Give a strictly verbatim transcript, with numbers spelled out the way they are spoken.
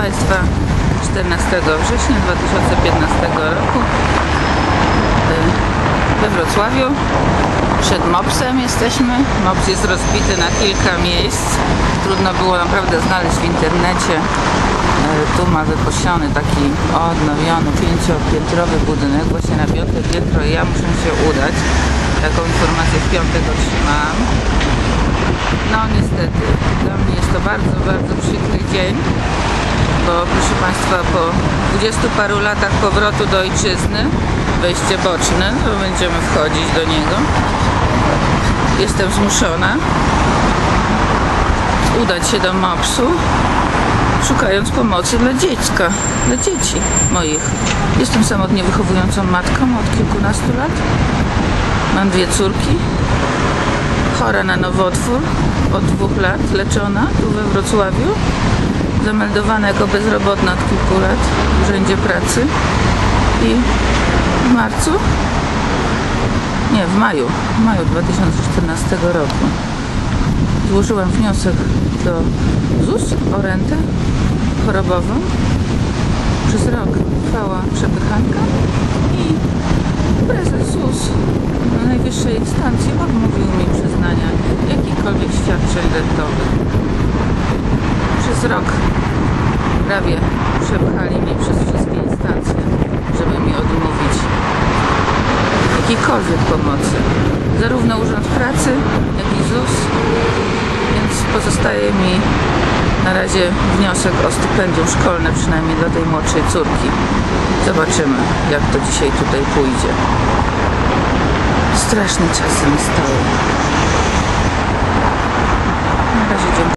Państwa, czternastego września dwa tysiące piętnastego roku we Wrocławiu. Przed mopsem jesteśmy. Mops jest rozbity na kilka miejsc. Trudno było naprawdę znaleźć w internecie. Tu ma wyposiony taki odnowiony pięciopiętrowy budynek właśnie na piąte piętro i ja muszę się udać. Taką informację w piątek otrzymałam. No niestety, dla mnie jest to bardzo, bardzo przykry dzień, bo proszę Państwa, po dwudziestu paru latach powrotu do ojczyzny, wejście boczne, to będziemy wchodzić do niego, jestem zmuszona udać się do mopsu, szukając pomocy dla dziecka, dla dzieci moich. Jestem samotnie wychowującą matką od kilkunastu lat. Mam dwie córki. Chora na nowotwór, od dwóch lat leczona tu we Wrocławiu. Zameldowana jako bezrobotna od kilku lat w Urzędzie Pracy. I w marcu, nie, w maju, w maju dwa tysiące czternastego roku złożyłam wniosek do Z U S o rentę chorobową. Przez rok trwała przepychanka i prezes Z U S na najwyższej instancji odmówił mi przyznania jakichkolwiek świadczeń rentowych. Przez rok prawie przepchali mnie przez wszystkie instancje, żeby mi odmówić jakiejkolwiek pomocy. Zarówno Urząd Pracy, jak i Z U S. Więc pozostaje mi na razie wniosek o stypendium szkolne, przynajmniej dla tej młodszej córki. Zobaczymy, jak to dzisiaj tutaj pójdzie. Straszne czasy nastały.